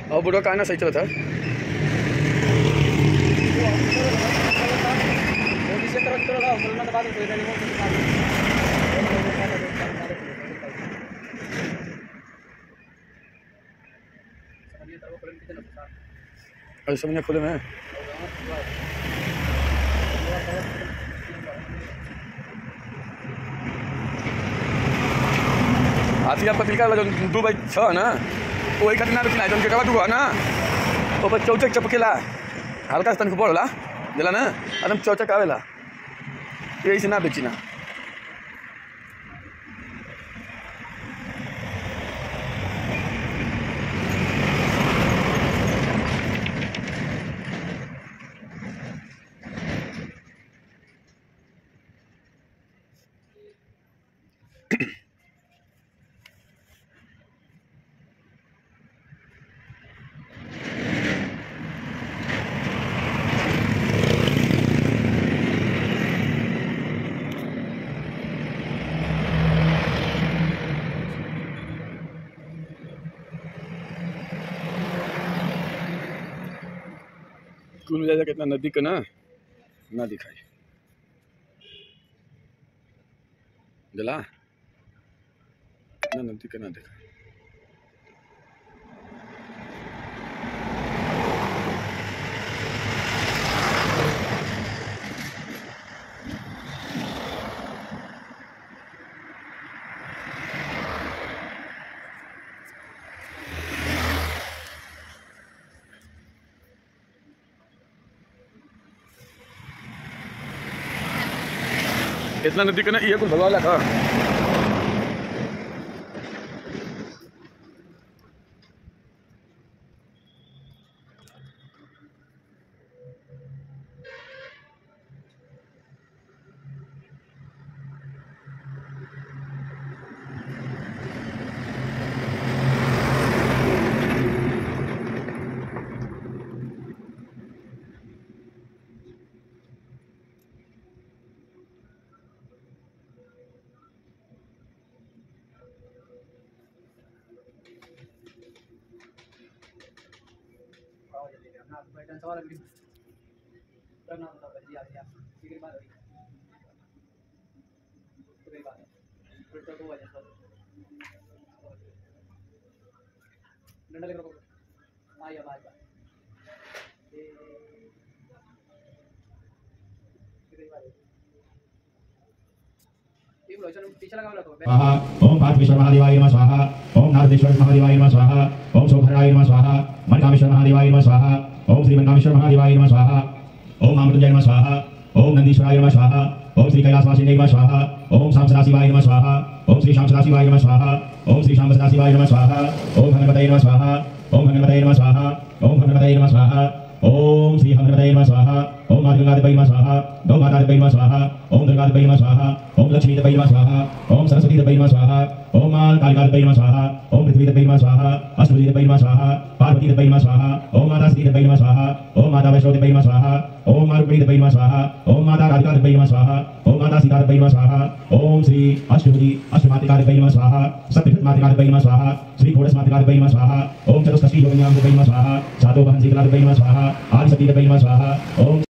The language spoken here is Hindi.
और बुढ़ा का ना सही चला था। ऐसा खुले में हाथी आप पत्रिका वाला जो 2/6 ना वही खातिर ना रुकिला जन के कबा दुआ ना ऊपर चौचक चपकेला हल्का स्तन को पड़ला जला ना एकदम चौचक आवेला यही से ना बेची ना। कुल मिला कितना नजदीक ना दिखाई जला कितना नजदीक ना दिखाई। इतना नजदीक ना ये कुछ भगवान लगा ओम पार्थेश्वर महादेवाय नमः स्वाहा। ओम नारदेश्वर महादेवाय नमः स्वाहा। ओम शोभराय नमः स्वाहा। मनकामेश्वर महादेवाय नमः स्वाहा। ओम श्री मनकामेश्वर महादेवाय नमः स्वाहा। ओम अमृतंजय नमः स्वाहा। ओम नंदीश्वराय नमः स्वाहा। ओम श्री कैलासवासिने नमः स्वाहा। ओम शाम सदाशिवाय नमः स्वाहा। ओम श्री शाम सदाशिवाय नमः स्वाहा। ओम श्री शाम सदाशिवाय नमः स्वाहा। ओम हनुमते नमः स्वाहा। ओम हनुमते नमः स्वाहा। ओम हनुमते नमः स्वाहा। ओम श्री हनुमते नमः स्वाहा। ओम मातृगंगादेवी नमः स्वाहा। गौ मातादेवी नमः स्वाहा। ओम दुर्गादेवी नमः स्वाहा। ओम लक्ष्मीदेवी नमः स्वाहा। ओम सरस्वतीदेवी नमः स्वाहा। ओम मां कालिकादेवी नमः स्वाहा। ओम पृथ्वीदेवी नमः स्वाहा। अष्टभुजीदेवी नमः स्वाहा। पार्वतीदेवी नमः स्वाहा। ओम माता सतीदेवी नमः स्वाहा। ओम माता वैष्णोदेवी नमः स्वाहा। ओम मां रुक्मिणीदेवी नमः स्वाहा। ओम माता राधिकादेवी नमः स्वाहा। ओम माता सीतादेवी नमः स्वाहा। ओम श्री अष्टभुजी अष्टमातृकादेवी नमः स्वाहा। सप्तभुज मातृकादेवी नमः स्वाहा। श्री षोडश मातृकादेवी नमः स्वाहा। ओम चतुष्षष्ठी योगिन्यादेवी नमः स्वाहा। सातो बहन शीतलादेवी नमः स्वाहा। आदि सतीदेवी नमः स्वाहा। ओम